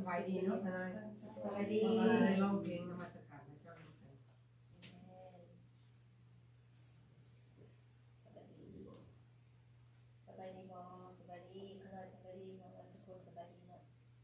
บายดีเนาะทนายสบายดีได้ร้องเพลงนมัสการพระเจ้าสบายดีบ่สบายดีข้างนอกสบายดีข้างนอกทุกคนสบายดีเนาะ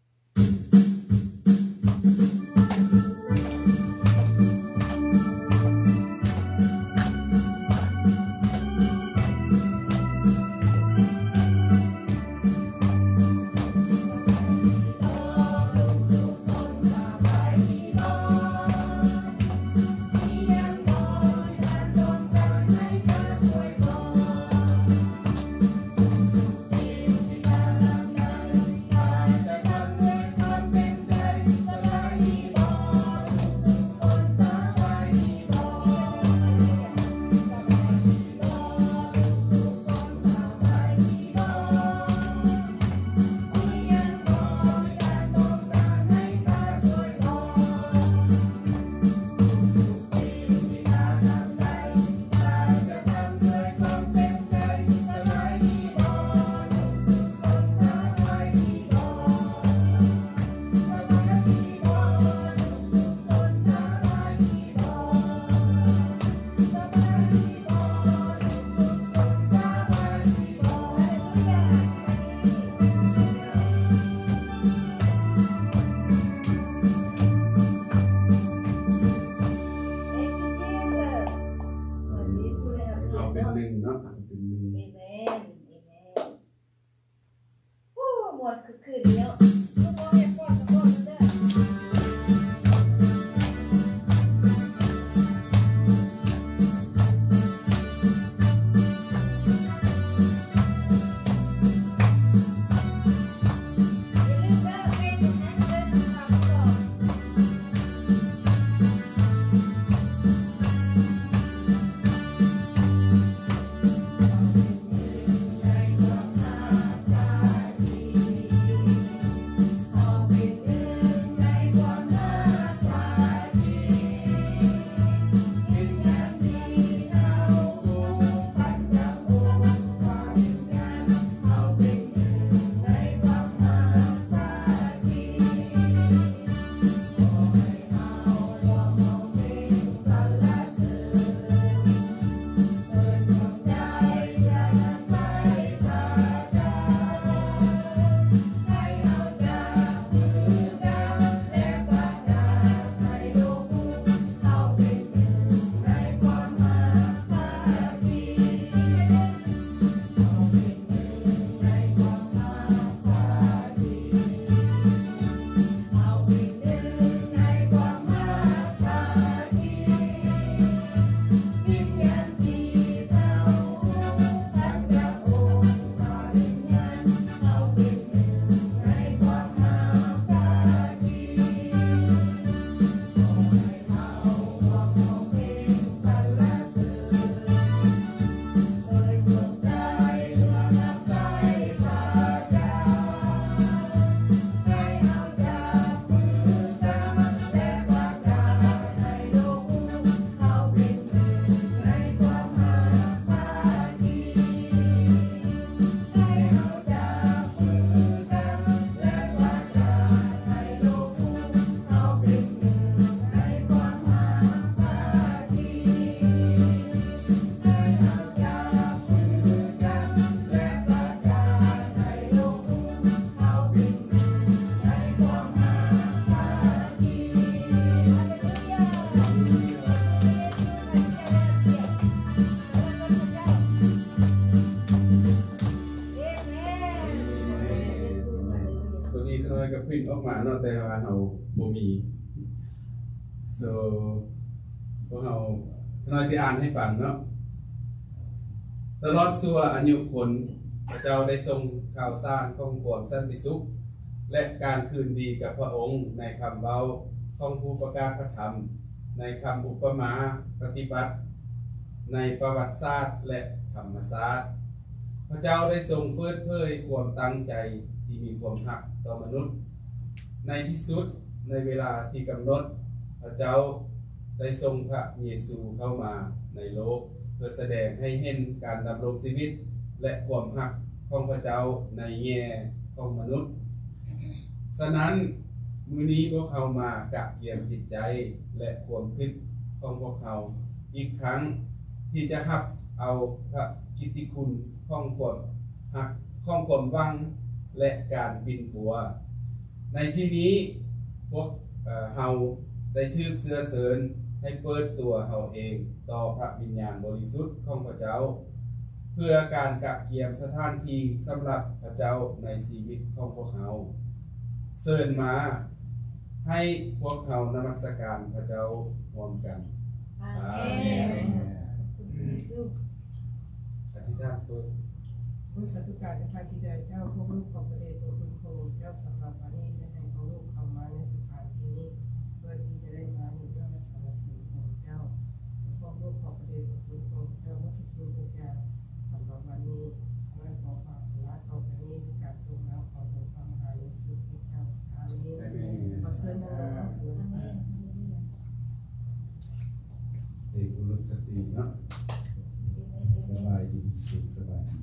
พิมพ์ออกมาเนาะแต่ว่าเราบ่มี so พวกเราน้อยสิอ่านให้ฟังเนาะตลอดชั่วอายุคนพระเจ้าได้ทรงข่าวสารของความสันติสุขและการคืนดีกับพระองค์ในคำเว้าของผู้ประกาศพระธรรมในคำอุปมาปฏิบัติในประวัติศาสตร์และธรรมศาสตร์พระเจ้าได้ทรงเปิดเผยความตั้งใจที่มีความรักต่อมนุษย์ในที่สุดในเวลาที่กำหนดพระเจ้าได้ทรงพระเยซูเข้ามาในโลกเพื่อแสดงให้เห็นการดำรงชีวิตและความรักของพระเจ้าในแง่ของมนุษย์ฉะนั้นมื้อนี้พวกเขามากะเกียมจิตใจและความคิดของพวกเขาอีกครั้งที่จะรับเอาพระกิตติคุณของความหักของความหวังและการบินปัวในที่นี้พวกเฮาได้ถูกเชื้อเสริญให้เปิดตัวเฮาเองต่อพระวิญญาณบริสุทธิ์ของพระเจ้าเพื่อการกะเกียมสถานที่สำหรับพระเจ้าในชีวิตของพวกเฮาเชิญมาให้พวกเขานมัสการพระเจ้าร่วมกันอาเมนอธิษฐานเปิดพุทธสาธุการในภายที่ใดเจ้าพวกลูกของประเดชพระคุณโคเจ้าสำหรับวันนี้ได้ให้ของลูกเข้ามาในสถานที่นี้เพื่อที่จะได้มาอยู่ด้วยสารสีของเจ้าพวกลูกของประเดชพระคุณโคเจ้าวัตถุสูงทุกอย่างสำหรับวันนี้ขอให้ขอความรักต่อไปนี้เป็นการทรงน้ำของพระมหาเยซูคริสต์เจ้าอาเมนขอเชิญนะเอกอุลุสติเนาะสบายดีสุขสบายดี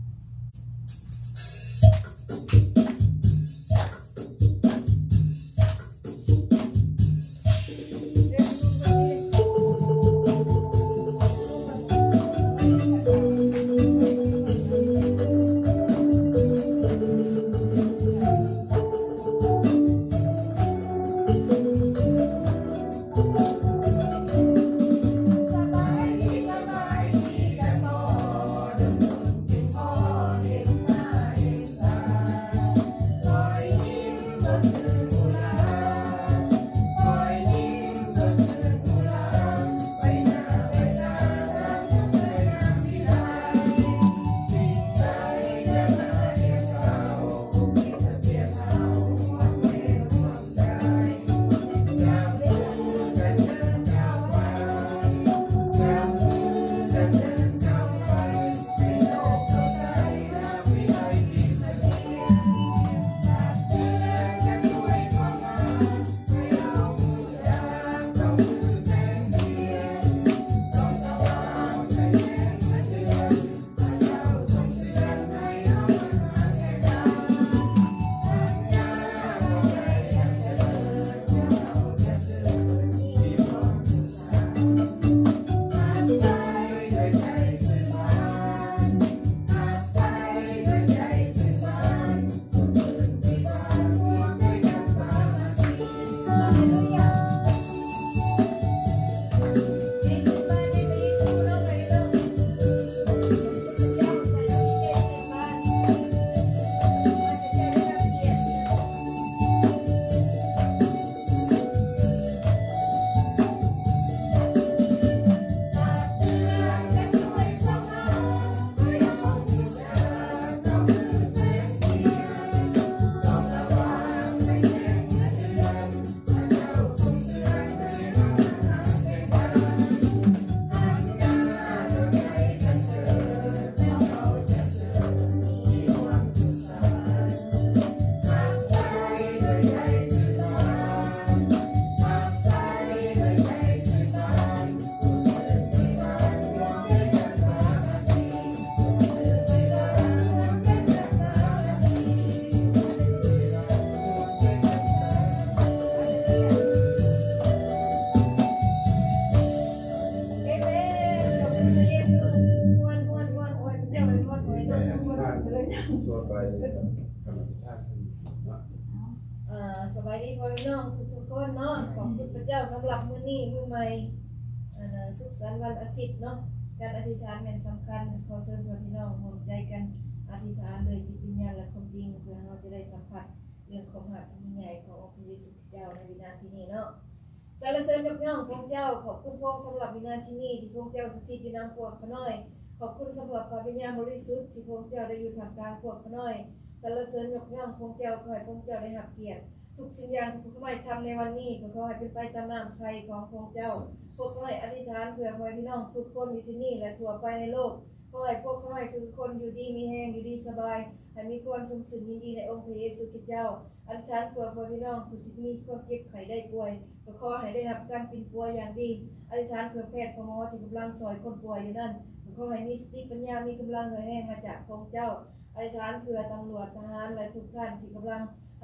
ทั่วไปธรรมชาติเป็นสิ่งเนาะสบายดีพ่อพี่น้องทุกๆคนเนาะขอบคุณพระเจ้าสำหรับมื้อนี้มื้อใหม่สุขสันต์วันอาทิตย์เนาะการอธิษฐานเป็นสำคัญขอเชิญพี่น้องร่วมใจกันอธิษฐานโดยจิตวิญญาณและความจริงเพื่อเราจะได้สัมผัสเรื่องความหักที่ยิ่งใหญ่ขององค์พระเยซูคริสต์เจ้าในวินาทีนี้เนาะสรรเสริญยกย่องพระเจ้าขอบคุณพระองค์สำหรับวินาทีนี้ที่พระเจ้าสถิตอยู่ในพวกข้าน้อยขอบคุณสำหรับพระวิญญาณบริสุทธิ์ที่พระเจ้าได้อยู่ท่ามกลางพวกข้าน้อยสรรเสริญยกย่องพระเจ้าขอให้พระเจ้าได้รับเกียรติทุกสิ่งอย่างที่พวกข้าน้อยทำในวันนี้ขอให้เป็นไปตามน้ำใจของพระเจ้าพวกข้าน้อยอธิษฐานเพื่อพี่น้องทุกคนอยู่ที่นี่และทั่วไปในโลกขอให้พวกข้าน้อยทุกคนอยู่ดีมีแรงอยู่ดีสบายให้มีความสุขสุขยินดีในองค์พระเยซูคริสต์เจ้าอธิษฐานเพื่อพี่น้องผู้ที่มีความเจ็บไข้ได้ป่วยขอให้ได้รับการปิ่นป่วยอย่างดีอธิษฐานเพื่อแพทย์หมอที่กำลังซอยคนป่วยอยู่นั่นขอให้มีสติปัญญามีกำลังแรงมาจากพระเจ้าอธิษฐานเพื่อตำรวจทหารและทุกท่านที่กำลัง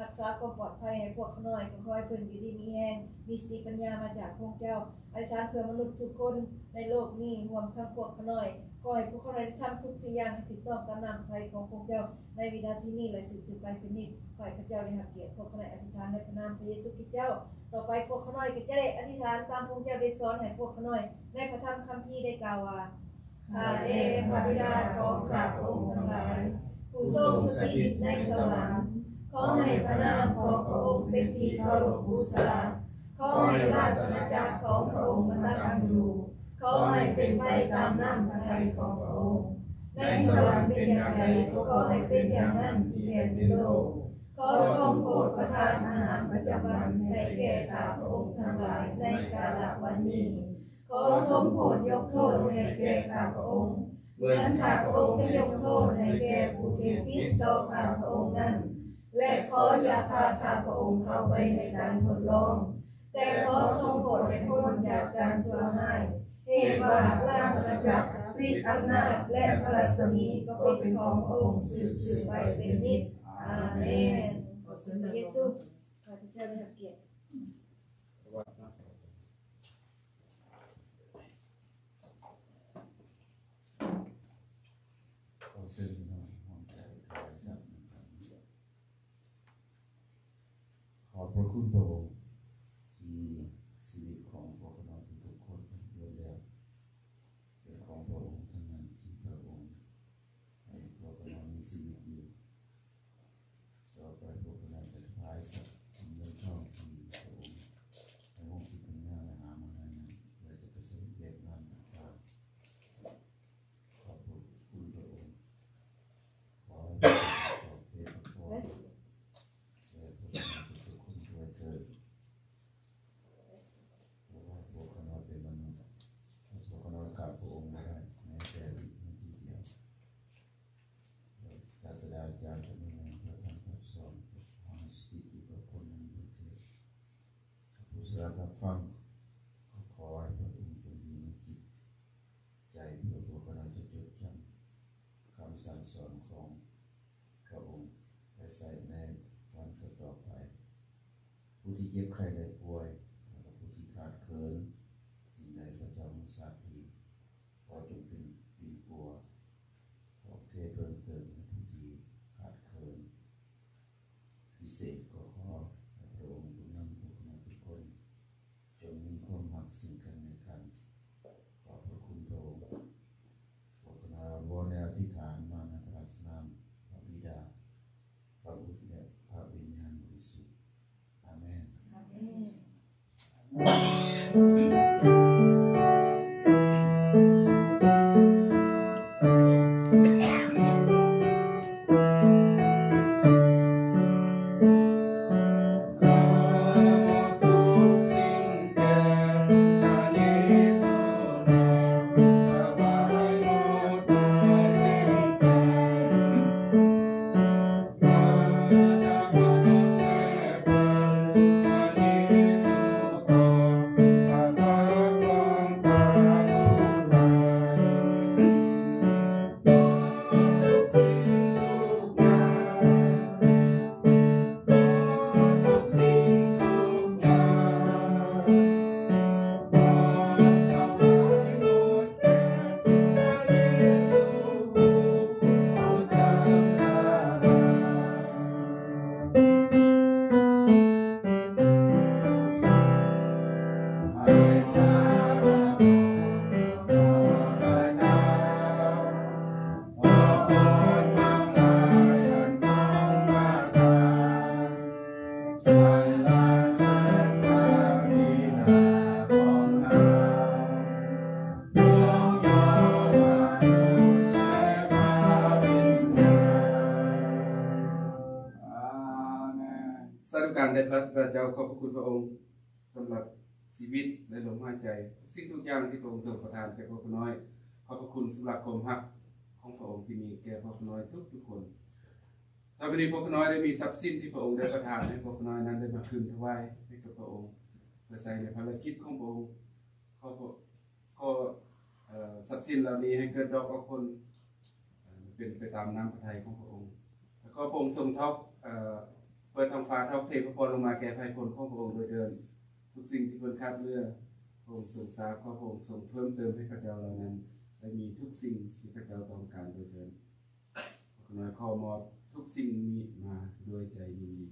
รักษาความปลอดภัยให้พวกเขาน้อยก็ขอให้เพิ่นอยู่ดีมีแรงมีสติปัญญามาจากพระเจ้าอธิษฐานเพื่อมนุษย์ทุกคนในโลกนี้รวมทั้งพวกเขาน้อยขอให้พวกเขาได้ทำทุกสิ่งอย่างให้ถูกต้องตามน้ำพระทัยของพระเจ้าในวินาทีนี้และสืบไปเป็นนิจขอให้พระเจ้าได้รับเกียรติพวกเขาน้อยอธิษฐานในพระนามพระเยซูคริสต์เจ้าต่อไปพวกเขาน้อยก็จะได้อธิษฐานตามพระเจ้าได้สอนให้พวกเขาน้อยในพระธรรมคัมภีร์ได้กล่าวว่าข้าแต่พระบิดาของข้าพระองค์ทั้งหลายผู้ทรงสถิตในสวรรค์ขอให้พระนามของพระองค์เป็นที่เคารพบูชาขอให้ราชอาณาจักรของพระองค์มันตั้งอยู่ขอให้เป็นไปตามน้ำพระทัยของพระองค์ในสวรรค์เป็นอย่างไรก็ขอให้เป็นอย่างนั้นที่แผ่นดินโลกขอทรงโปรดประทานอาหารประจำวันให้แก่ข้าพระองค์ทั้งหลายในกาลวันนี้ขอทรงโปรดยกโทษให้แก่ข้าพระองค์เหมือนข้าพระองค์ได้ยกโทษให้แก่ผู้ที่ผิดต่อข้าพระองค์นั้นและขออย่าพาข้าพระองค์เข้าไปในการทดลองแต่ขอทรงโปรดให้พ้นจากการชั่วร้ายเหตุว่าราชอาณาจักรฤทธิ์อำนาจและพระรัศมีก็เป็นของพระองค์สืบไปเป็นนิจอาเมนขอเชิญพระเยซูขอพระเจ้าได้รับเกียรติขอบพระคุณพระองค์ที่ชีวิตของพวกเราทุกคนล้วนแล้วเป็นของพระองค์ทั้งนั้นที่พระองค์ให้พวกเรามีชีวิตอยู่ต่อไปพวกเราจะพายสักสิ่งใดช่องที่พระองค์ให้องค์ที่เป็นงานและหามาให้นั้นเราจะประสบแบบนั้นต่างๆขอบคุณพระองค์ขอให้พระองค์เทพพรขาดพระองค์ไม่ได้แม้แต่วินาทีเดียวศาสดาจารย์จะมีในพระธรรมคำสอนทางสติอยู่กับคนในประเทศผู้สดับฟังขอให้พระองค์จงอยู่ในจิตใจเพื่อพวกเราจะจดจำคำสั่งสอนของพระองค์และใส่ในวันต่อไปผู้ที่เจ็บไข้ได้ป่วยและผู้ที่ขาดเคินสิ่งใดพระเจ้าทรงทราบดีขอจงเป็นปีปัวขอเทเพิ่มเติมในผู้ที่ขาดเคินพิเศษก็ขอให้พระองค์จงนำพวกเราทุกคนจงมีความรักซึ่งกันและกันขอบพระคุณพระองค์พวกเราล้วนแล้วที่ฐานมาในพระนามพระบิดาพระบุตรและพระวิญญาณบริสุทธิ์อาเมนสาธุการแด่พระสัตย์เจ้าขอบพระคุณพระองค์สำหรับชีวิตและลมหายใจสิ่งทุกอย่างที่พระองค์ทรงประทานแก่พวกน้อยขอบพระคุณสำหรับความรักของพระองค์ที่มีแก่พวกน้อยทุกคนต่อไปนี้พวกน้อยได้มีทรัพย์สินที่พระองค์ได้ประทานให้พวกน้อยนั้นได้มาคืนถวายให้กับพระองค์เพื่อใส่ในภารกิจของพระองค์ขอทรัพย์สินเหล่านี้ให้เกิดดอกออกผลเป็นไปตามน้ำพระทัยของพระองค์แล้วก็พระองค์ทรงทบเปิดท้องฟ้าเท่าเทพระพรลงมาแก่ภัยพลของพระองค์โดยเดินทุกสิ่งที่เพิ่นคาดเลือกพระองค์ทรงทราบพระองค์ทรงเพิ่มเติมให้ข้าเจ้าเหล่านั้นได้มีทุกสิ่งที่ข้าเจ้าต้องการโดยเดินขอขอมอบทุกสิ่งนี้มาด้วยใจยินดี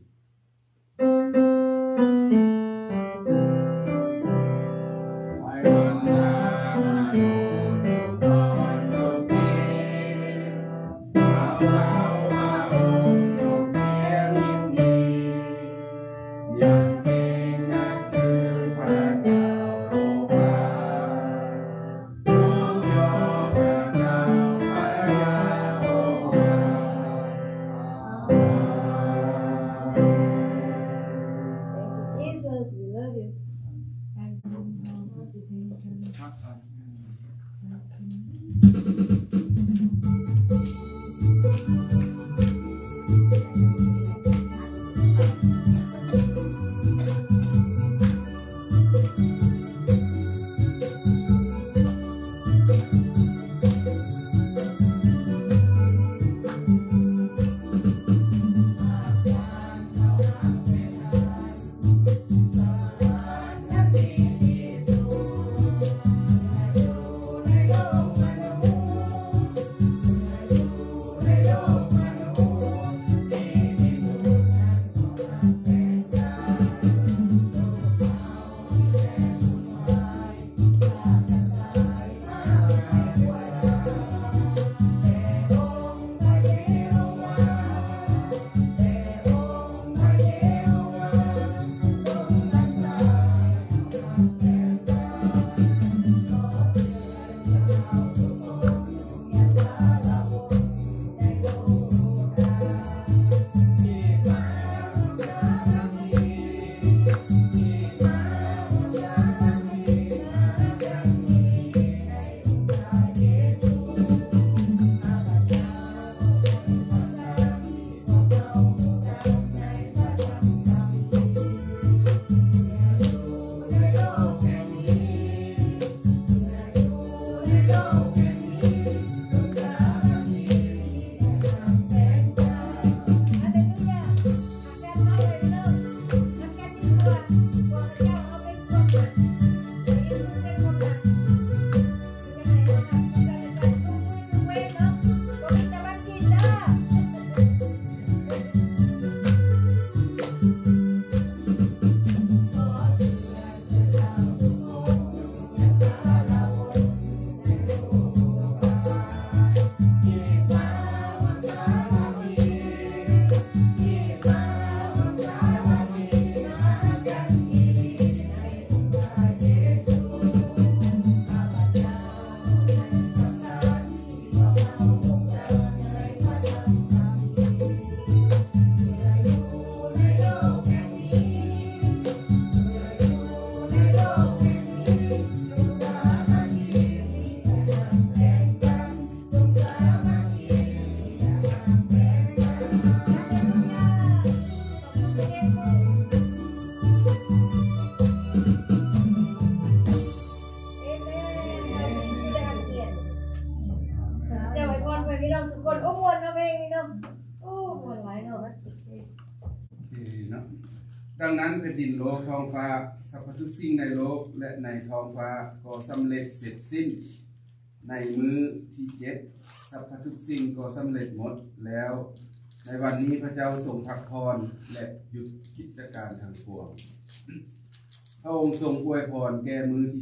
ดังนั้นแผ่นดินโลกท้องฟ้าสรรพทุกสิ่งในโลกและในท้องฟ้าก็สำเร็จเสร็จสิ้นในมื้อที่7สรรพทุกสิ่งก็สำเร็จหมดแล้วในวันนี้พระเจ้าทรงพักผ่อนและหยุดกิจการทั้งปวงพระองค์ทรงอวยพรแก่มื้อที่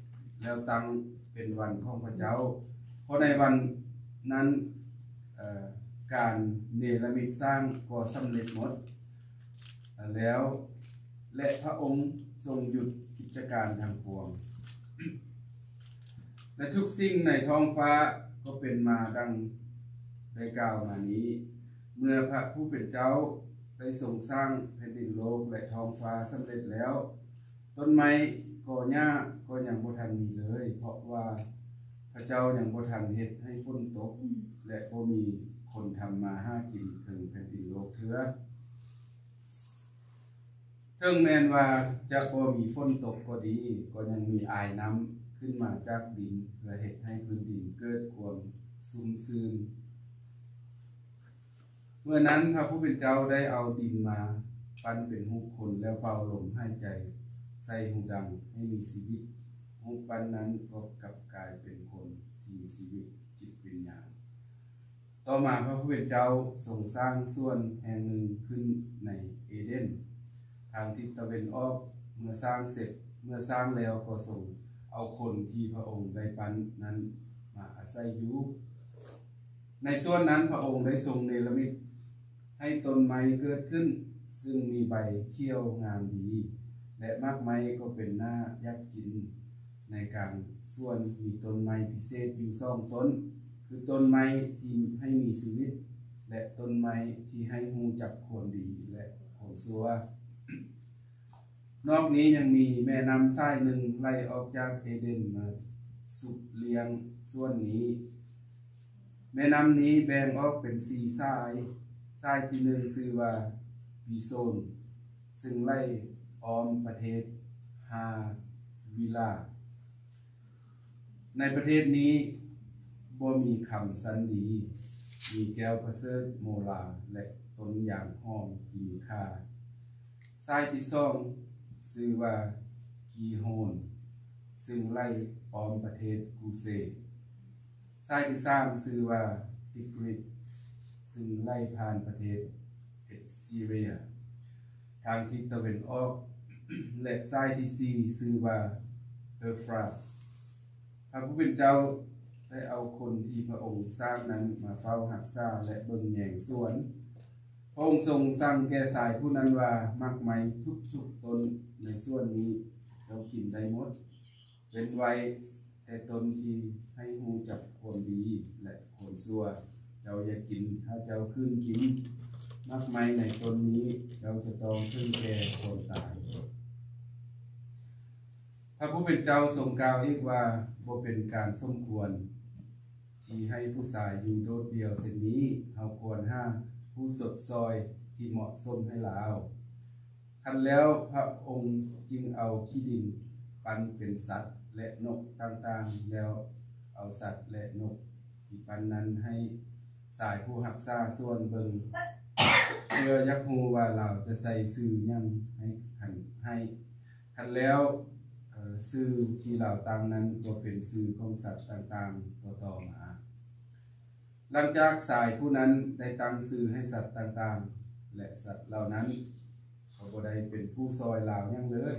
7แล้วตั้งเป็นวันของพระเจ้าเพราะในวันนั้นการเนรมิตสร้างก็สำเร็จหมดแล้วและพระองค์ทรงหยุดกิจการทางปวงและทุกสิ่งในท้องฟ้าก็เป็นมาดังได้กล่าวมานี้เมื่อพระผู้เป็นเจ้าได้ทรงสร้างแผ่นดินโลกและท้องฟ้าสำเร็จแล้วต้นไม้ก็หญ้าก็ยังบ่ทันมีเลยเพราะว่าพระเจ้ายังบ่ทันเฮ็ดให้ฝนตกและบ่มีคนทำมาหากินถึงแผ่นดินโลกเถือถึงแม้นว่าจะบ่มีฝนตกก็ดีก็ยังมีอายน้ำขึ้นมาจากดินเพื่อเฮ็ดให้พื้นดินเกิดความซุ่มซื่นเมื่อนั้นพระผู้เป็นเจ้าได้เอาดินมาปั้นเป็นรูปคนแล้วเป่าลมหายใจใส่หูดังให้มีชีวิตรูปปั้นนั้นก็กลับกลายเป็นคนที่มีชีวิตจิตวิญญาณต่อมาพระผู้เป็นเจ้าทรงสร้างส่วนแห่งหนึ่งขึ้นในเอเดนทางทิศตะวันออกเมื่อสร้างเสร็จเมื่อสร้างแล้วก็ทรงเอาคนที่พระองค์ได้ปั้นนั้นมาอาศัยอยู่ในส่วนนั้นพระองค์ได้ทรงเนรมิตให้ต้นไม้เกิดขึ้นซึ่งมีใบเขียวงามดีและมากไม้ก็เป็นหน้ายักกินในการส่วนมีต้นไม้พิเศษอยู่2ต้นคือต้นไม้ที่ให้มีชีวิตและต้นไม้ที่ให้ฮู้จักควรดีและควรชั่วนอกนี้ยังมีแม่น้ำสายหนึ่งไหลออกจากเอเดนมาสุดเลี้ยงส่วนนี้แม่น้ำนี้แบ่งออกเป็น4สายที่1ชื่อว่าปีโซนซึ่งไหลอ้อมประเทศฮาวิลาในประเทศนี้บ่มีคำสันดีมีแก้วประเสริฐโมลาและต้นยางหอมที่มีค่าสายที่2ชื่อว่ากีโฮนซึ่งไหลอ้อมประเทศกูเซสายที่3ชื่อว่าติกริตซึ่งไหลผ่านประเทศเอซีเรียทางทิศตะวันออกและสายที่4ชื่อว่าเอฟราตพระผู้เป็นเจ้าได้เอาคนที่พระองค์สร้างนั้นมาเฝ้ารักษาและเบิ่งแยงสวนพระองค์ทรงสั่งแก่สายผู้นั้นว่ามักไม้ทุกต้นในส่วนนี้เจ้ากินได้หมดเป็นไว้แต่ต้นที่ให้ฮู้จักควรดีและควรชั่วเจ้าอย่ากินถ้าเจ้าคืนกินมักไม้ในต้นนี้เจ้าจะต้องถึงแก่ความตายพระผู้เป็นเจ้าทรงกล่าวอีกว่าบ่เป็นการสมควรที่ให้ผู้ชายอยู่โดดเดี่ยวเช่นนี้เฮาควรหาผู้สดซอยที่เหมาะสมให้ลาวคันแล้วพระองค์จึงเอาขี้ดินปันเป็นสัตว์และนกต่างๆแล้วเอาสัตว์และนกที่ปันนั้นให้สายผู้รักษาส่วนเบิ่งเพื่อยักฮู้ว่าเราจะใส่ชื่อหยังให้คันแล้วชื่อที่เราตั้งนั้นก็เป็นชื่อของสัตว์ต่างๆต่อมาหลังจากสายผู้นั้นได้ตั้งชื่อให้สัตว์ต่างๆและสัตว์เหล่านั้นเขาก็ได้เป็นผู้ซอยลาวยังเลย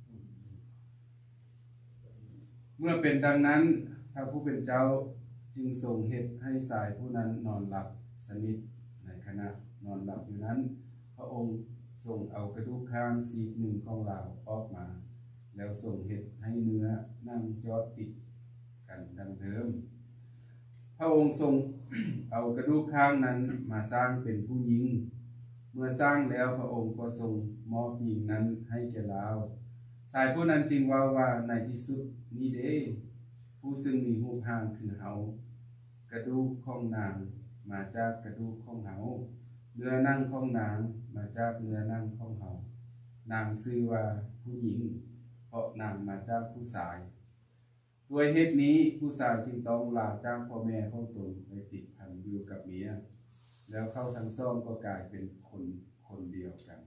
เมื่อเป็นดังนั้นพระผู้เป็นเจ้าจึงทรงเฮ็ดให้สายผู้นั้นนอนหลับสนิทในขณะนอนหลับอยู่นั้นพระองค์ทรงเอากระดูกข้างซีกหนึ่งของลาวออกมาแล้วทรงเฮ็ดให้เนื้อนั่งจอดติดกันดังเดิมพระองค์ทรง เอากระดูกข้างนั้นมาสร้างเป็นผู้หญิงเมื่อสร้างแล้วพระองค์ก็ทรงมอบหญิงนั้นให้แก่ลาวสายผู้นั้นจึงว่าในที่สุดนี้เด้ผู้ซึ่งมีรูปร่างคือเฮากระดูกของนางมาจากกระดูกของเฮาเนื้อนั่งของนางมาจากเนื้อนั่งของเฮานางชื่อว่าผู้หญิงเพราะนางมาจากผู้ชายด้วยเหตุนี้ผู้ชายจึงต้องลาจากพ่อแม่ของตนไปติดพันอยู่กับเมียแล้วเขาทั้งสองก็กลายเป็นคนเดียวกัน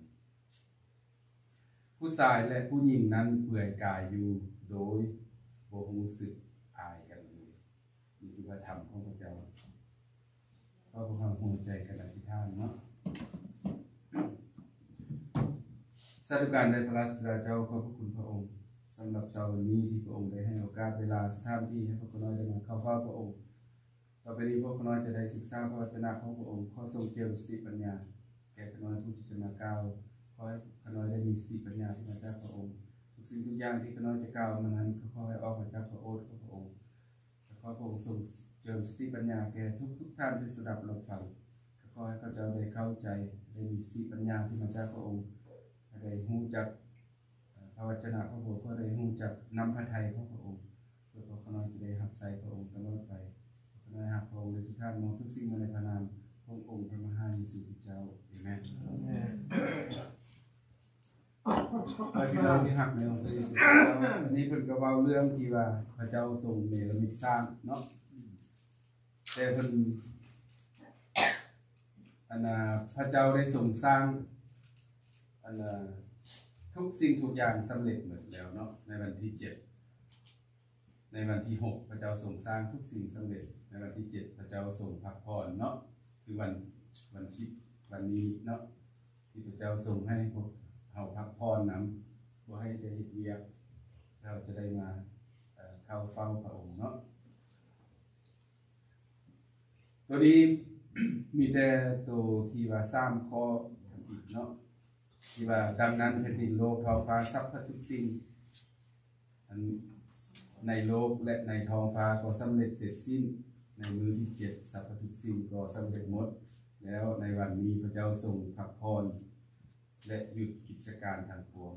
ผู้ชายและผู้หญิงนั้นเปื่อยกายอยู่โดยบ่รู้สึกอายกันเลยนี่คือพระธรรมของพระเจ้าก็พวกเราหัวใจกันอธิษฐานเนาะสาธุการในพระราชบิดาเจ้าขอบพระคุณพระองค์สำหรับเช้าวันนี้ที่พระองค์ได้ให้โอกาสเวลาสถานที่ให้พวกเราได้มาเข้าเฝ้าพระองค์ต่อไปนี้พวกเราจะได้ศึกษาพระวจนะของพระองค์ขอทรงเจิมสติปัญญาแก่พวกเราผู้ที่จะมากล่าวขอให้พวกเราได้มีสติปัญญาที่มาจากพระองค์ทุกสิ่งทุกอย่างที่พวกเราจะกล่าวมานั้นขอให้ออกมาจากพระโอษฐ์ของพระองค์ขอพระองค์ทรงเจิมสติปัญญาแก่ทุกท่านที่สดับรับฟังขอให้เขาจะได้เข้าใจได้มีสติปัญญาที่มาจากพระองค์ได้รู้จักพระวจนะของพระองค์ก็ได้รู้จักนำพระทัยของพระองค์เพื่อพวกเราจะได้รับใส่พระองค์ตลอดไปขอให้พระองค์ได้ทุกท่านมองทุกสิ่งมาในพระนามขององค์พระมหาเยซูคริสต์เจ้าอาเมนพี่น้องที่หักในองค์พระเยซูคริสต์เจ้าอันนี้เป็นกระเป๋าเรื่องที่ว่าพระเจ้าทรงเนรมิตสร้างเนาะแต่เพิ่นพระเจ้าได้ทรงสร้างอันทุกสิ่งทุกอย่างสำเร็จหมดแล้วเนาะในวันที่7ในวันที่6พระเจ้าทรงสร้างทุกสิ่งสำเร็จในวันที่7พระเจ้าทรงพักผ่อนเนาะคือวันที่วันนี้เนาะที่พระเจ้าทรงให้พวกเฮาพักผ่อนนำบ่ให้ได้เฮ็ดเวียกเราจะได้มาเข้าเฝ้าพระองค์เนาะตัวนี้ มีแต่ตัวที่ว่า3ข้ออีกเนาะที่ว่าดังนั้นแผ่นดินโลกท้องฟ้าสรรพทุกสิ่งในโลกและในท้องฟ้าก็สำเร็จเสร็จสิ้นในมื้อที่7สรรพทุกสิ่งก็สำเร็จหมดแล้วในวันนี้พระเจ้าทรงพักผ่อนและหยุดกิจการทางปวง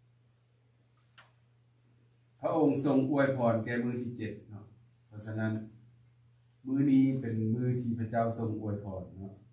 พระองค์ทรงอวยพรแก่มื้อที่7เนาะเพราะฉะนั้นมื้อนี้เป็นมื้อที่พระเจ้าทรงอวยพรเนาะ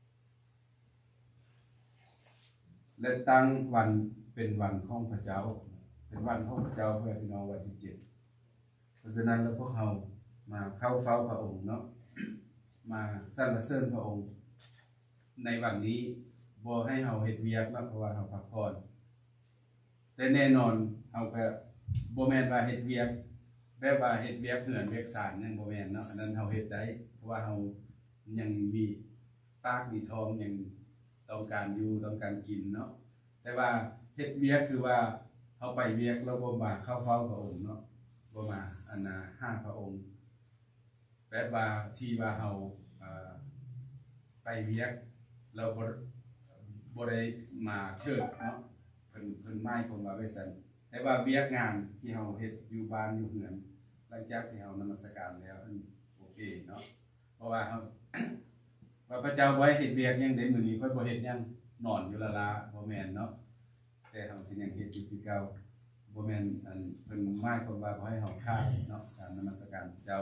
และตั้งวันเป็นวันของพระเจ้าเป็นวันของพระเจ้าเพื่อพี่น้องวันที่7เพราะฉะนั้นแล้วพวกเรามาเข้าเฝ้าพระองค์เนาะมาสรรเสริญพระองค์ในวันนี้บ่ให้เฮาเฮ็ดเวียกเพราะว่าเฮาพักผ่อนแต่แน่นอนเฮาก็บ่แม่นว่าเฮ็ดเวียกแบบว่าเฮ็ดเวียกเหือนเวียกสารยังบ่แม่นเนาะอันนั้นเฮาเฮ็ดได้เพราะว่าเฮายังมีปากมีท้องยังต้องการอยู่ต้องการกินเนาะแต่ว่าเฮ็ดเวียกคือว่าเฮาไปเวียกแล้วบ่มาเข้าเฝ้าพระองค์เนาะบ่มาอันน่ะหาพระองค์แบบว่าที่ว่าเฮาไปเวียกเราบ่ได้มาเชิดเนาะเพิ่นหมายความว่าไว้ซั่นแต่ว่าเวียกงานที่เฮาเฮ็ดอยู่บ้านอยู่เฮือนหลังจากที่เฮานมัสการแล้วโอเคเนาะเพราะว่าเฮา ว่าพระเจ้าไว้เฮ็ดเวียกยังได้มื้อนี้ค่อยบ่เฮ็ดยังนอนอยู่ละลาบ่แม่นเนาะแต่เฮาสิยังเฮ็ดอยู่คือเก่าบ่แม่นอันเพิ่นหมายความว่าบ่ให้เฮาขาดเนาะการนมัสการพระเจ้า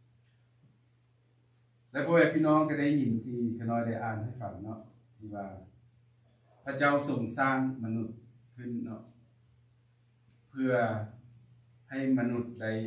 และพ่อแม่พี่น้องก็ได้ยินที่ขน้อยได้อ่านให้ฟังเนาะที่ว่าพระเจ้าทรงสร้างมนุษย์ขึ้นเนาะเพื่อให้มนุษย์ได้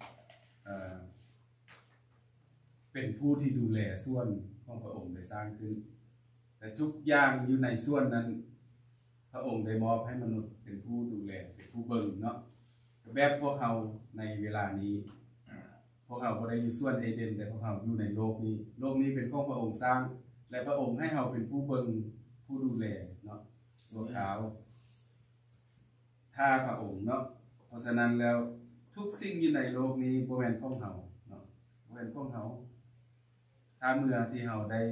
เป็นผู้ที่ดูแลส่วนของพระองค์ได้สร้างขึ้นแต่ทุกอย่างอยู่ในส่วนนั้นพระองค์ได้มอบให้มนุษย์เป็นผู้ดูแลเป็นผู้เบิ่งเนาะแบบพวกเราในเวลานี้พวกเราบ่ได้อยู่ส่วนเอเดนแต่พวกเราอยู่ในโลกนี้เป็นของพระองค์สร้างและพระองค์ให้เราเป็นผู้เบิ่งผู้ดูแลเนาะชั่วคราวถ้าพระองค์เนาะเพราะฉะนั้นแล้วทุกสิ่งอยู่ในโลกนี้บ่แม่นของเราเนาะบ่แม่นของเราถ้าเมื่อที่เราได้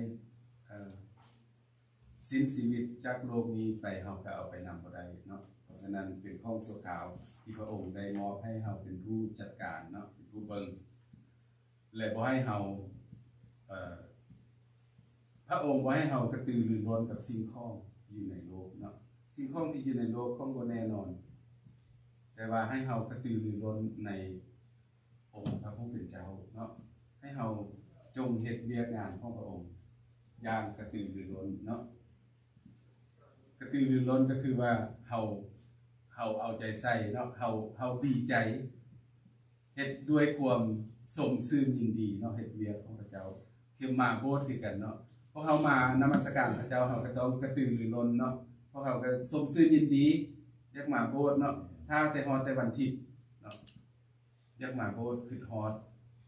สิ้นชีวิตจากโลกนี้ไปเราก็เอาไปนำบ่ได้เนาะเพราะฉะนั้นเป็นของชั่วคราวที่พระองค์ได้มอบให้เราเป็นผู้จัดการเนาะเป็นผู้เบิ่งและบ่ให้เราพระองค์บ่ให้เรากระตือรือร้นกับสิ่งของที่อยู่ในโลกเนาะสิ่งของที่อยู่ในโลกของบ่แน่นอนแต่ว่าให้เรากระตือรือร้นในองค์พระผู้เป็นเจ้าเนาะให้เราจงเฮ็ดเวียกงานของพระองค์อย่างกระตือรือร้นเนาะกระตือรือร้นก็คือว่าเราเอาใจใส่เนาะเราดีใจเฮ็ดด้วยความสมซื่นยินดีเนาะเฮ็ดเวียกของพระเจ้าคือมาโบสถ์คือกันเนาะพวกเฮามานมัสการพระเจ้าเฮาก็ต้องกระตือรือร้นเนาะพวกเฮาก็สมซื่นยินดีอยากมาโบสถ์เนาะถ้าแต่ฮอดแต่วันอาทิตย์เนาะอยากมาโบสถ์คือฮอด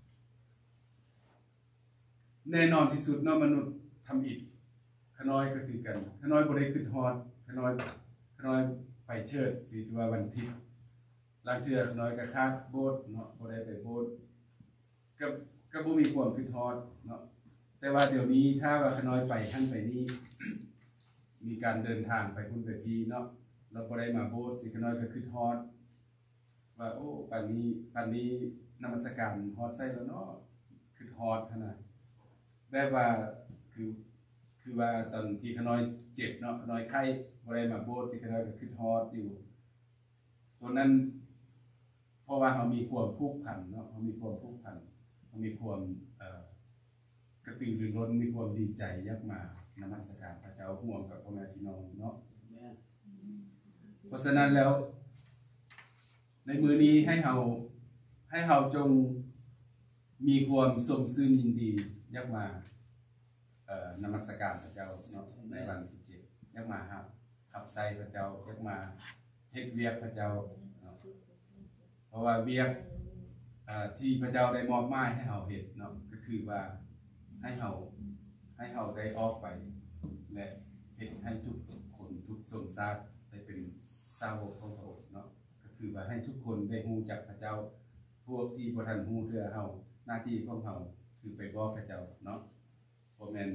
แน่นอนที่สุดเนาะมนุษย์ทำอิฐขน้อยก็คือกันขน้อยบ่ได้ขึ้นฮอดขน้อยไปเชิดสิว่าวันอาทิตย์ลางเทื่อขน้อยก็คาดโบสถ์เนาะบ่ได้ไปโบสถ์ก็บ่มีความขึ้นฮอดเนาะแต่ว่าเดี๋ยวนี้ถ้าว่าขน้อยไปทั้งไปนี่ มีการเดินทางไปพุ่นไปพี่เนาะเราบ่ได้มาโบสถ์สิขน้อยก็ขึ้นฮอดว่าโอ้ป่านนี้นมัสการฮอดใส่แล้วเนาะขึ้นฮอดขนาดแบบว่าคือว่าตอนที่ขน้อยเจ็บเนาะขน้อยไข้บ่ได้มาโบสถ์สิขน้อยก็ขึ้นฮอดอยู่ตัวนั้นเพราะว่าเรามีความผูกพันเนาะเรามีความผูกพันเรามีความกระตือรือร้นมีความดีใจอยากมานมัสการพระเจ้าร่วมกับพ่อแม่พี่น้องเนาะเพราะฉะนั้นแล้วในมื้อนี้ให้เราจงมีความสมซื่นยินดีอยากมานมัสการพระเจ้าเนาะในวันที่7อยากมาหาหับใส่พระเจ้าอยากมาเฮ็ดเวียกพระเจ้าเพราะว่าเวียกที่พระเจ้าได้มอบหมายให้เฮาเฮ็ดเนาะก็คือว่าให้เฮาได้ออกไปและเฮ็ดให้ทุกคนทุกชนชาติได้เป็นสาวกของพระองค์เนาะก็คือว่าให้ทุกคนได้รู้จักพระเจ้าพวกที่บ่ทันรู้เทื่อเฮาหน้าที่ของเฮาคือไปบอกพระเจ้าเนาะบ่แม่น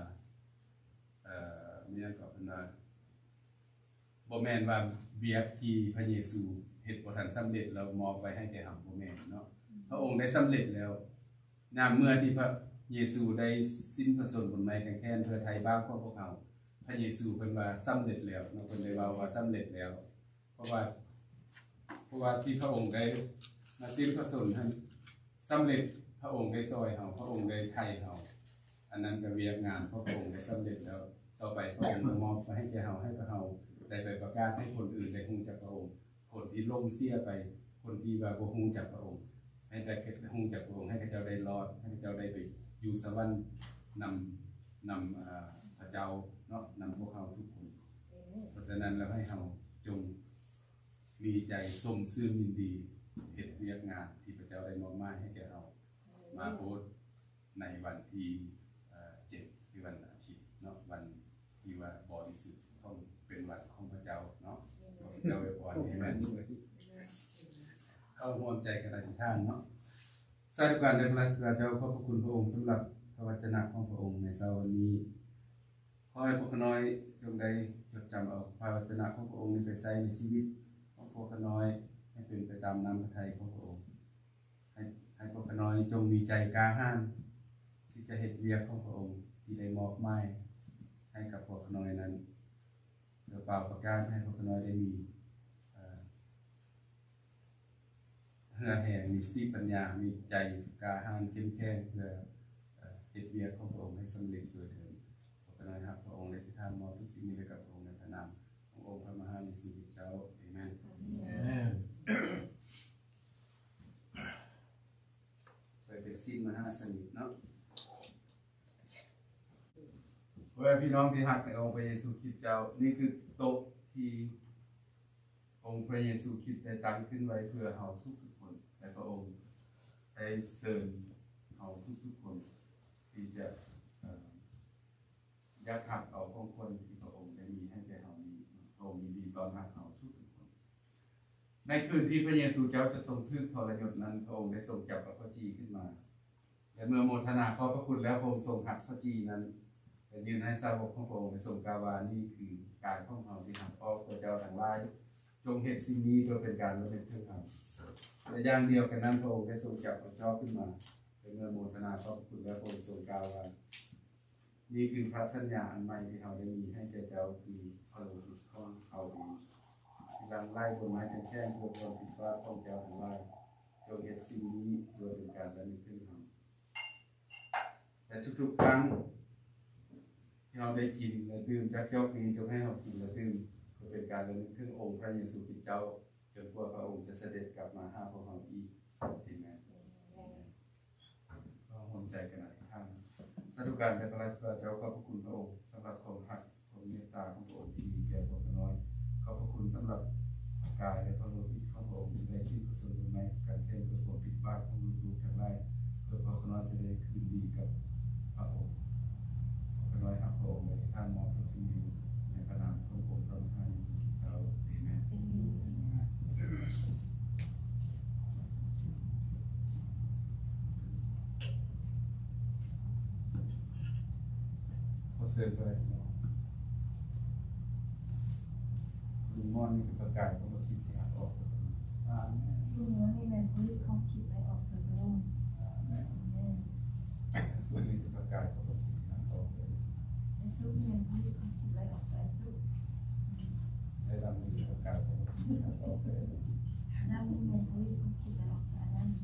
มีอันก็เพิ่นว่าบ่แม่นว่าเวียกที่พระเยซูเฮ็ดบ่ทันสำเร็จแล้วมอบไว้ให้แก่เฮาบ่แม่นเนาะพระองค์ได้สำเร็จแล้วนามเมื่อที่พระเยซูได้สิ้นพระชนม์บนไม้กางเขนเพื่อไถ่บาปของพวกเฮาพระเยซูเพิ่นว่าสำเร็จแล้วเนาะเพิ่นได้ว่าสำเร็จแล้วเพราะว่าที่พระองค์ได้มาสิ้นพระชนม์นั้นสำเร็จพระองค์ได้ซอยเฮาพระองค์ได้ไถ่เฮาอันนั้นก็เวียกงานเพราะพระองค์ได้สำเร็จแล้วต่อไปพระองค์มอบมาให้แก่เฮาให้เฮาได้ไปประกาศให้คนอื่นได้รู้จักพระองค์คนที่ลงเสียไปคนที่ว่าบ่รู้จักพระองค์ให้ได้รู้จักพระองค์ให้เขาเจ้าได้รอดให้เขาเจ้าได้ไปอยู่สวรรค์นำพระเจ้าเนาะนำพวกเขาทุกคนเพราะฉะนั้นแล้วให้เราจงมีใจส่งซื่นยินดีเฮ็ดเวียกงานที่พระเจ้าได้มอบหมายให้แก่เรามาโพสในวันที่7คือวันอาทิตย์เนาะวันที่ว่าบริสุทธิ์ต้องเป็นวันของพระเจ้าเนาะพระเจ้าอวยพรให้มันเข้าร่วมใจกันอธิษฐานเนาะสาธุการแด่พระเจ้าขอบพระคุณพระองค์สำหรับพระวจนะของพระองค์ในเช้าวันนี้ขอให้พวกน้อยจงได้จดจำเอาพระวจนะของพระองค์นี้ไปใช้ในชีวิตของพวกน้อยให้เป็นไปตามน้ำพระทัยของพระองค์ให้พวกน้อยจงมีใจกล้าหาญที่จะเฮ็ดเวียกของพระองค์ที่ได้มอบหมายให้กับพวกน้อยนั้นเพื่อเป่าประกาศให้พวกน้อยได้มีเพื่อแห่งมีสติปัญญามีใจกล้าหาญเข้มแข็งเพื่อเฮ็ดเวียกของพระองค์ให้สำเร็จโดยเถิดขอบพระคุณครับพระองค์ได้ที่ท่านมอบทุกสิ่งนี้ไว้กับพระองค์ในพระนามขององค์พระมหาเยซูคริสต์เจ้าอาเมนไปเป็นสิ้นมหาสนิทเนาะเพื่อพี่น้องที่รักในองค์พระเยซูคริสต์เจ้านี่คือโต๊ะที่องค์พระเยซูคริสต์ได้ตั้งขึ้นไว้เพื่อเฮาทุกคนและพระองค์ได้เชิญเฮาทุกคนที่จะอยากหักเอาของคนที่พระองค์ได้มีให้แก่เฮานี้พระองค์ยินดีต้อนรับเฮาทุกคนในคืนที่พระเยซูเจ้าจะทรงทึกทรยศนั้นพระองค์ได้ทรงจับพระจีขึ้นมาและเมื่อโมทนาขอบพระคุณแล้วพระองค์ทรงหักพระจีนั้นและยืนให้สาวกของพระองค์ได้ทรงกล่าวว่านี่คือกายของเฮาที่หักออกตัวเจ้าทั้งหลายจงเห็นสิ่งนี้เพื่อเป็นการระลึกถึงเราแต่อย่างเดียวกันนั้นพระองค์ได้ทรงจับพระเจ้าขึ้นมาเป็นเมื่อโมทนาขอบคุณและพระองค์ทรงกล่าวว่านี่คือพระสัญญาอันใหม่ที่เราได้มีให้แก่เจ้าคือพระโลหิตของเขาเองที่ลังไล่บนไม้แข็งๆเพื่อความผิดพลาดของเจ้าทั้งหลายจงเห็นสิ่งนี้เพื่อเป็นการระลึกถึงเราและทุกๆครั้งที่เราได้กินและดื่มจากเจ้านี้จงให้เรากินและดื่มเพื่อเป็นการระลึกถึงองค์พระเยซูคริสต์เจ้าจนกว่าพระองค์จะเสด็จกลับมาหาพวกเราอีกอาเมนก็ห่วงใจกันอีกครั้งสาธุการจากพระเจ้าขอบพระคุณพระองค์สำหรับความรักความเมตตาของพระองค์ที่มีแก่พวกน้อยขอบพระคุณสำหรับกายและพระโลหิตของพระองค์ที่ได้สิ้นพระชนม์บนไม้กางเขนเพื่อความผิดบาปของลูกๆทั้งหลายเพื่อพวกน้อยจะได้คืนดีกับพระองค์พวกน้อยรับพระองค์ในท่านมอบทุกสิ่งนี้ในพระนามขององค์พระมหาเยซูคริสต์เจ้าอาเมนเสริมเลยลุงม่อนนี่ประกาศเขามาคิดอยากออกลุงม่อนนี่แม่คุยเขาคิดไปออกเถอะลุงส่วนนี้ประกาศเขามาคิดอยากออกเลยไอ้ซุปแม่คุยเขาคิดไปออกไปซุปไอ้ดำนี่ประกาศเขามาคิดอยากออกเลยน้ำนี่แม่คุยเขาคิดไปออกไปนั่น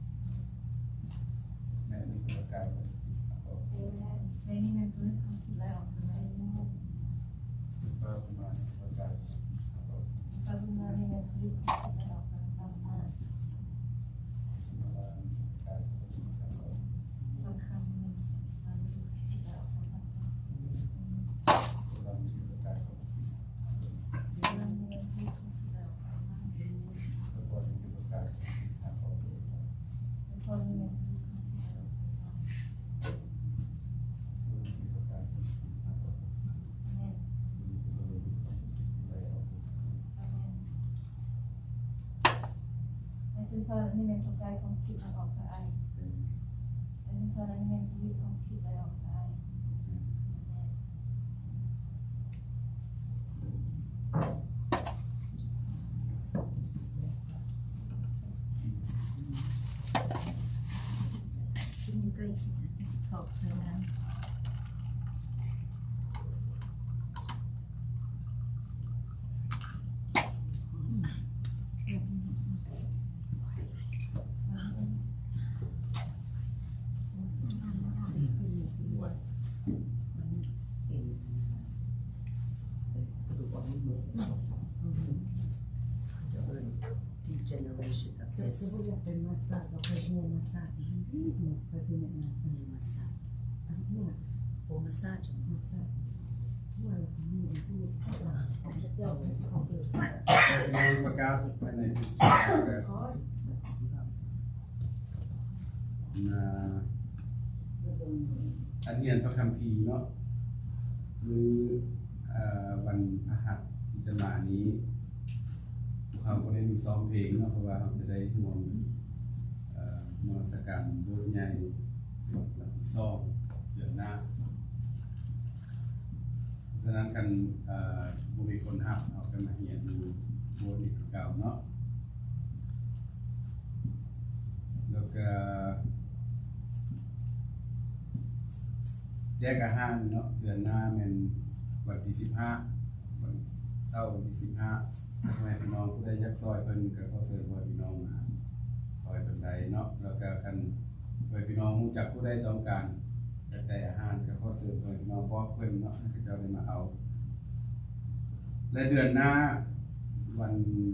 แม่นี่ประกาศเขาคิดอยากออกแม่นี่แม่คุยเขาคิดไปออกไปนั่นก็ประมาณประกาศก็ประมาณนี้แม่คุยเขาคิดไปออกไปประมาณบางคำมันคิดไปออกไปซึ่งเท่านั้นนี่เป็นเข้าใจความคิดออกไปซึ่งเท่านั้นนี่เป็นชีวิตความคิดอะไรออกไปใกล้ขอบคุณนะ generation of this.เป็นมาสาก็เคยเรียนมาสาเคยเรียนมาสาโอมาสามาสาว่ามีผู้เจ้าเป็นของเด็กประกาศภายในอันเรียนพระคัมภีร์เนาะหรือวันพฤหัสที่จะมานี้เราก็ได้มีซ้อมเพลงเนาะเพราะว่าเราจะได้ร่วมนมัสการโบสถ์ใหญ่หลังที่ซ้อมเดือนหน้าเพราะฉะนั้นกันบุมีคนหับเอากันมาเรียนดูโบสถ์อีกเก่าเนาะแล้วก็แจกอาหารเนาะเดือนหน้าเป็นวันที่15วันเสาร์วันที่15แม่พี่น้องผู้ใดอยากซอยเพิ่นก็ขอเชิญพ่อพี่น้องมาซอยเพิ่นใดเนาะแล้วก็คันเพิ่นพี่น้องรู้จักผู้ใดต้องการอยากได้อาหารก็ขอเชิญเพิ่นพี่น้องบอกเพิ่นเนาะให้เขาเจ้าได้มาเอาและเดือนหน้าวัน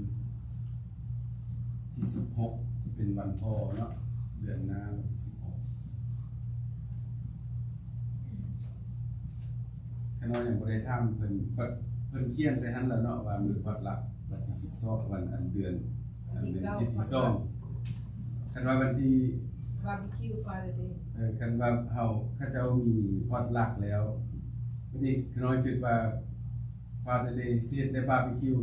ที่16ที่เป็นวันพ่อเนาะเดือนหน้าวันที่16ขน้อยอย่างบ่ได้ทำเพิ่นเขียนใส่หั่นแล้วเนาะว่ามีพอดหลักวันที่12วันอันเดือนจิตที่2คันว่าวันที่ barbecue Friday คันว่าเขาเจ้ามีพอดหลักแล้ววันนี้ขน้อยคิดว่า Friday สิเฮ็ดได้บาร์บีคิว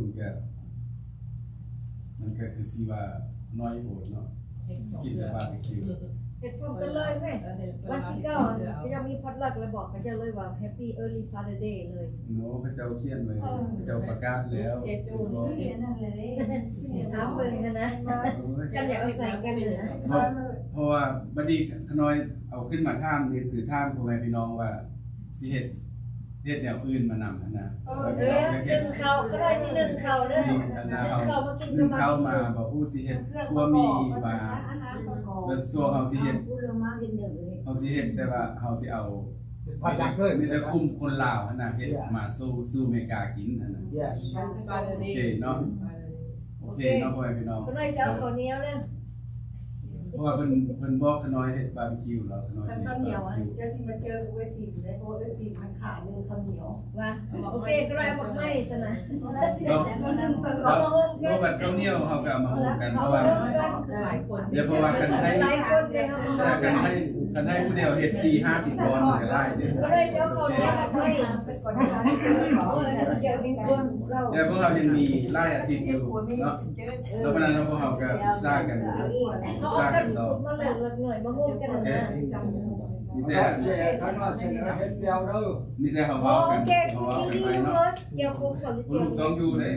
มันก็คือสิว่าน้อยโหดเนาะกินได้บาร์บีคิวเห็ดพร้อมกันเลยไหมวันที่9ที่เรามีพอดลักเลยบอกเขาจะเลยว่า Happy Early Father Day เลยโน้เขาเจ้าเขียนไว้เขาเจ้าประกาศแล้วถามเบิ่งนะกันอยากเอาใส่กันเลยนะเพราะว่าบัดนี้ขน้อยเอาขึ้นมาท่ามนี่คือท่ามพ่อแม่พี่น้องว่าสิเฮ็ดแนวอื่นมานำนะดึงเขาก็ได้ที่ดึงเขาเด้อเขามากินดึงเขามาบอกผู้สิเฮ็ดตัวมีมาแล้วส่วนเฮาสิเฮ็ดแต่ว่าเฮาสิเอามีแต่คุมคนลาวนะเฮ็ดมาสู่อเมริกากินนะโอเคเนาะพ่อแม่พี่น้องก็ได้จะเอาข้าวเหนียวเด้อเพราะว่าเพิ่นบอกขน้อยเฮ็ดบาร์บีคิวแล้วขน้อยสิข้าวเหนียวเจ้าที่มาเจอกูไว้ติ่มได้เพราะไว้ติ่มมันขาดเลยข้าวเหนียวว่าโอเคก็ได้บอกไม่ซะนะก็แบบข้าวเหนียวเฮาก็เอามาหุงกันเพราะว่าหลายคนเดี๋ยวเพราะว่ากันให้หลายคนเด้อกันให้ผู้เดียวเฮ็ด4-50คนก็ได้เด้อก็ได้จะเอาข้าวเหนียวกับไม่เดี๋ยวพวกเรายังมีไล่อาทิตย์อยู่เนาะแล้วเพราะนั้นพวกเราก็ศึกษากันเขาเอากันมาเลิกหน่อยมาโฮมกันนะมีแต่เขาบอกกันโอเคคุณดีๆรถเกี่ยวกับเขาคุณต้องอยู่เลย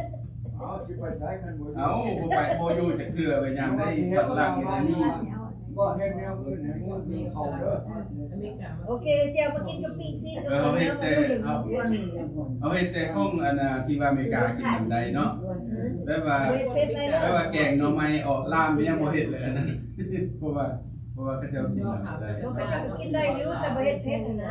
เอาผู้ไปโมอยู่จะคือไปยามได้ตัดหลักอย่างนี้โอเคเดี๋ยวมากินกับปิ้งซีกับเอาเห็นแต่ห้องอันที่ว่าอเมริกากินแบบใดเนาะแบบว่าแกงหน่อไม้ออกล่ามยังบ่เห็นเลยอันนั้นเพราะว่าเขาจะกินแบบใดกินได้อยู่แต่บ่เฮ็ดเผ็ดนะ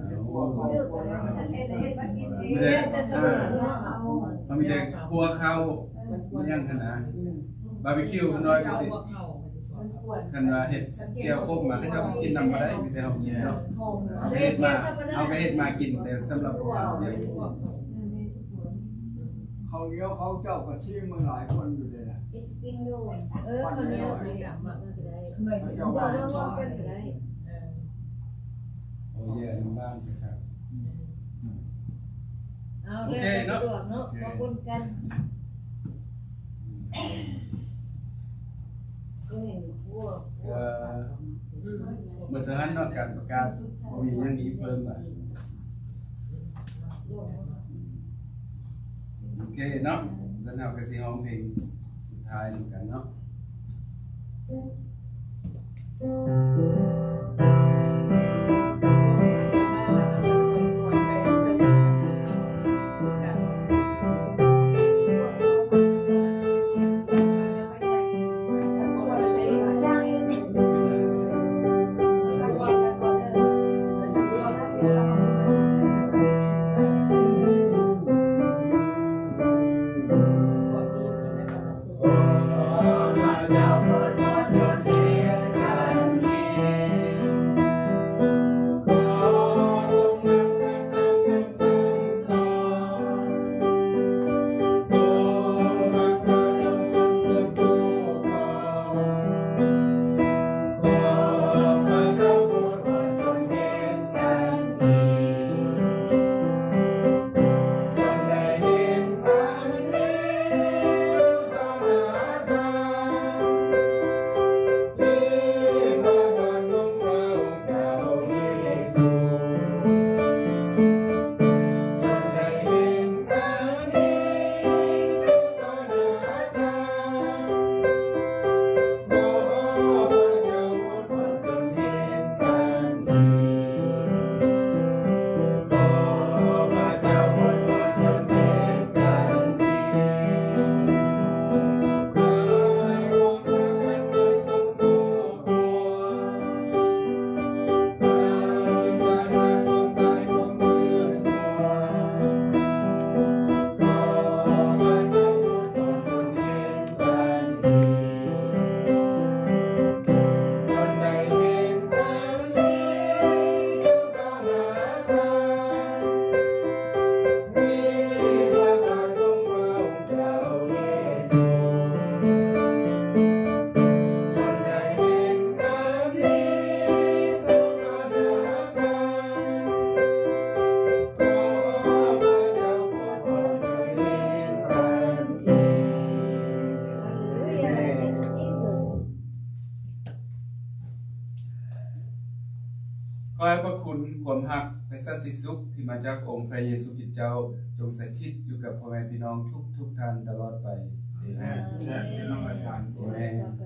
เขามีแต่ครัวข้าวยังขนาดบาร์บีคิวน้อยก็สิคันว่าเห็ดแก้วครบมาเขาจะกินนำมาได้มีแต่เขากินเนาะเอาเห็ดมากินแต่สำหรับพวกเราเดี๋ยวเขาเลี้ยวเขาเจ้าก็ชี้มือหลายคนอยู่เลยนะปิ้งอยู่คนนี้ไม่กลับมาได้ไม่เจ้าว่ากันได้โอ้ยน้ำบ้านครับเอาเลยสะดวกเนาะมาปนกันมื่อเท่านั้นเนาะการประกาศบ่มีหยังอีกเพิ่มล่ะโอเคเนาะแล้วเราก็สิร้องเพลงสุดท้ายเหมือนกันเนาะขอให้พระคุณความรักและสันติสุขที่มาจากองค์พระเยซูคริสต์เจ้าจงสถิตอยู่กับพ่อแม่พี่น้องทุกท่านตลอดไปอาเมนพี่น้องอาจารย์อาเมน